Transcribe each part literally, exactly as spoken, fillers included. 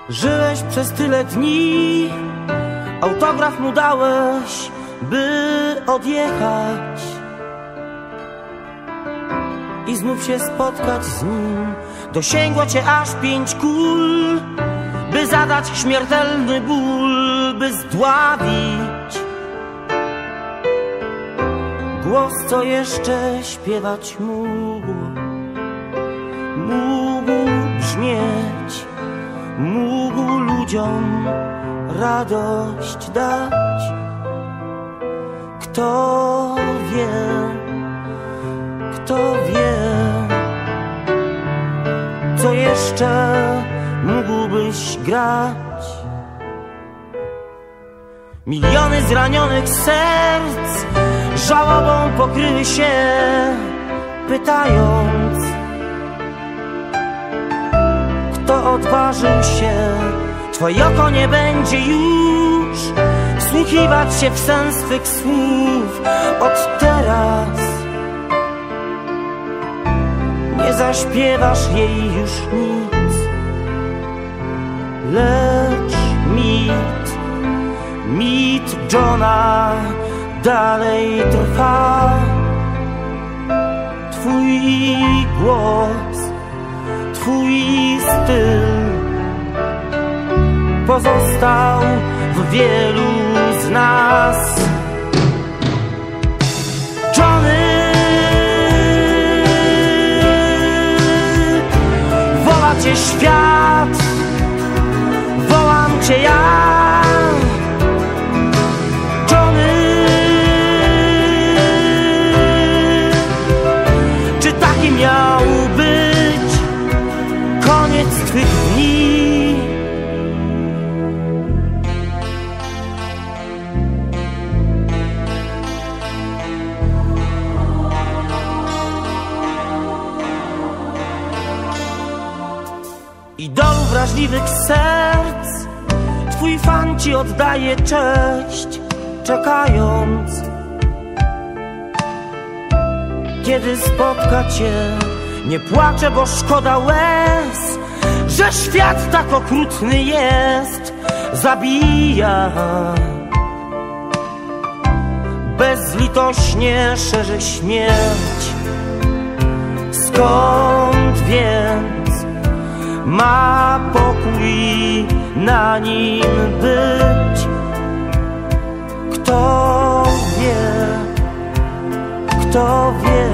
Żyłeś przez tyle dni, autograf mu dałeś, by odjechać i znów się spotkać z nim. Dosięgło cię aż pięć kul, by zadać śmiertelny ból, by zdławić głos, co jeszcze śpiewać mógł. Mógł brzmieć, mógł ludziom radość dać. Kto wie, kto wie, co jeszcze mógłbyś grać. Miliony zranionych serc żałobą pokryły się, pytając, kto odważył się. Twoje oko nie będzie już wsłuchiwać się w sens twych słów. Od teraz nie zaśpiewasz jej już nic, lecz mit, mit Johna dalej trwa. Twój głos, twój styl pozostał w wielu z nas. Johnny, woła cię świat, wołam cię ja. Johnny, czy taki miał być koniec twych dni? Idolu wrażliwych serc, twój fan ci oddaje cześć, czekając, kiedy spotka cię. Nie płaczę, bo szkoda łez, że świat tak okrutny jest. Zabija, bezlitośnie szerzy śmierć. Skąd więc ma pokój na nim być? Kto wie, kto wie,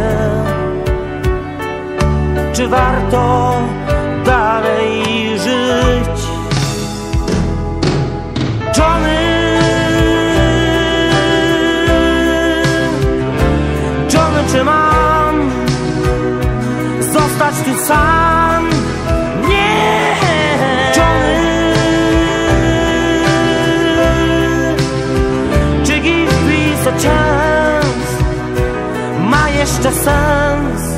czy warto dalej żyć? Johnny, Johnny, czy mam zostać tu sam? Nie! Johnny, czy give peace a chance ma jeszcze sens?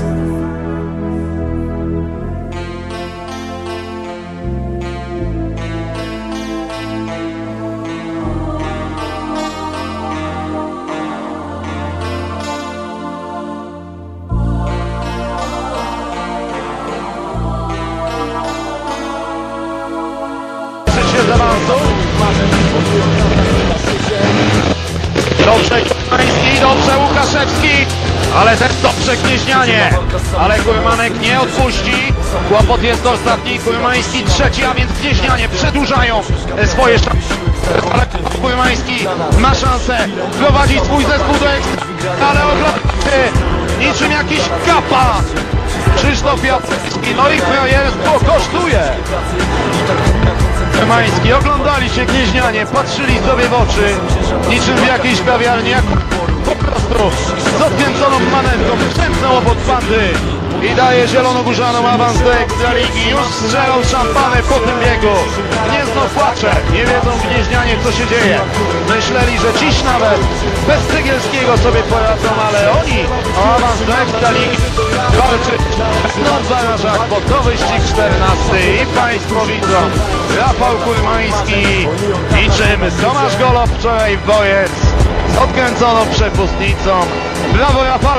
Dobrze Kurmański, dobrze Łukaszewski, ale też dobrze Gnieźnianie, ale Kurmanek nie odpuści. Kłopot jest ostatni, Kurmański trzeci, a więc Gnieźnianie przedłużają swoje szanse. Ale Kurmański ma szansę prowadzić swój zespół do ekstra, ale oglądajcie, niczym jakiś kapa. Krzysztof Jacewski, no i frajerstwo kosztuje. Kurmański, oglądali się Gnieźnianie, patrzyli sobie w oczy, niczym w jakiejś kawiarni, jak po prostu z odkręconą manetką przemknął obok bandy i daje zielonogórzanom awans do Ekstraligi. Już strzelą szampanę po tym biegu. Gniezno płacze, nie wiedzą Gnieźnianie, co się dzieje. Myśleli, że dziś nawet bez Cegielskiego sobie poradzą, ale oni o awans do Ekstraligi walczyć będą w barażach, bo to wyścig czternasty i państwo widzą Rafał Kurmański niczym Tomasz Golob wczoraj w Bojec z odkręconą przepustnicą. Brawo Rafale!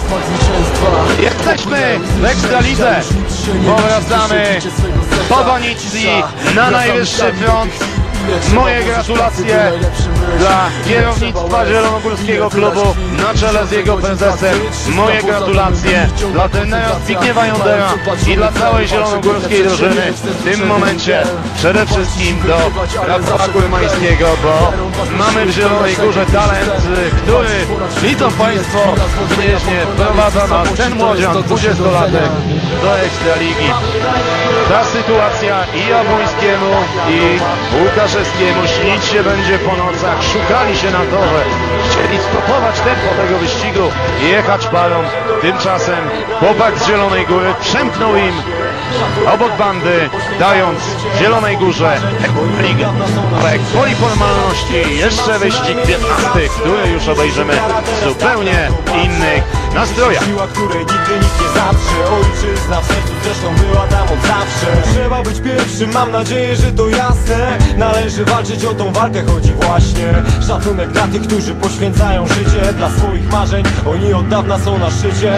Jesteśmy w Ekstralidze. Powracamy po Bonicji na najwyższy front. Moje gratulacje dla kierownictwa zielonogórskiego klubu na czele z jego prezesem. Moje gratulacje dla trenera Zbigniewa Jądera i dla całej zielonogórskiej drużyny. W tym momencie przede wszystkim do Rafała Kurmańskiego, bo mamy w Zielonej Górze talent, który, widzą Państwo, śnieżnie wprowadza nas ten młodzian, dwudziestolatek, do Ekstraligi. Ta sytuacja i Jabłońskiemu, i Łukaszewskiemu śnić się będzie po nocach. Szukali się na torze, chcieli stopować tempo tego wyścigu i jechać parą. Tymczasem chłopak z Zielonej Góry przemknął im obok bandy, dając Zielonej Górze ligę. Ale gwoli formalności jeszcze wyścig piętnasty, który już obejrzymy w zupełnie innych nastrojach. Siła, której nigdy nikt nie zatrze. Ojczyzna w sercu zresztą była tam od zawsze. Trzeba być pierwszym, mam nadzieję, że to jasne. Należy walczyć, o tą walkę chodzi właśnie. Szacunek dla tych, którzy poświęcają życie dla swoich marzeń. Oni od dawna są na szczycie.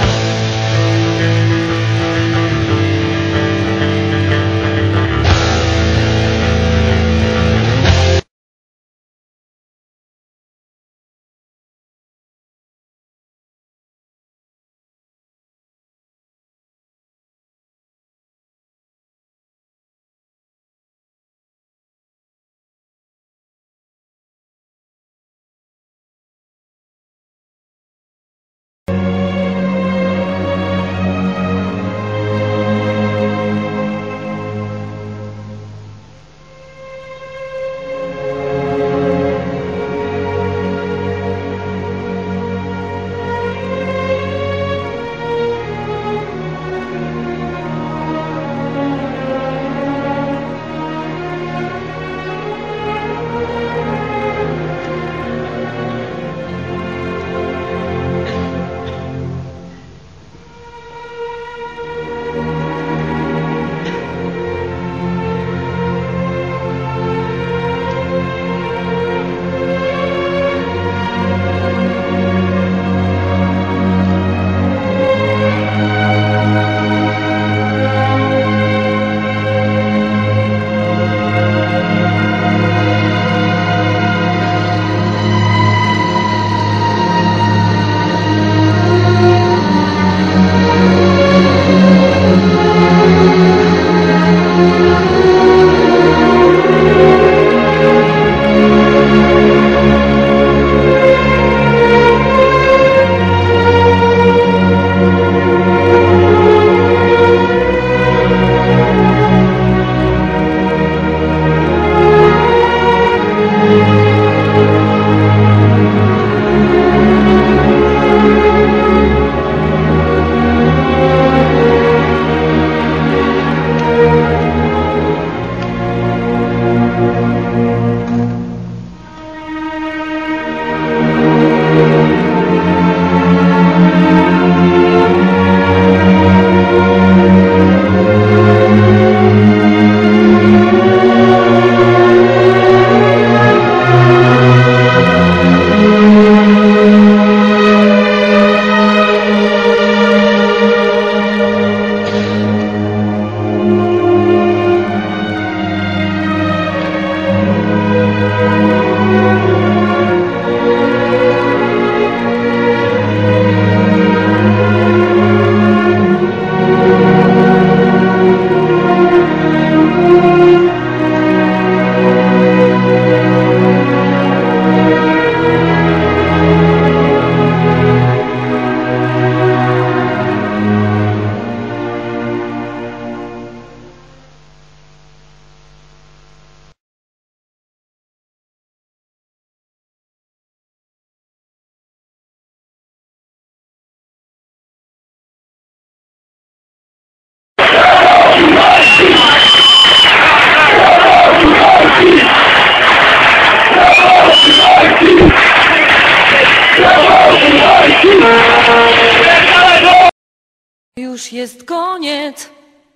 Już jest koniec,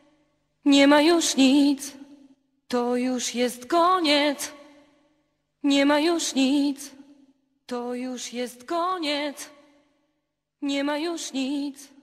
nie ma już nic. To już jest koniec, nie ma już nic. To już jest koniec, Nie ma już nic.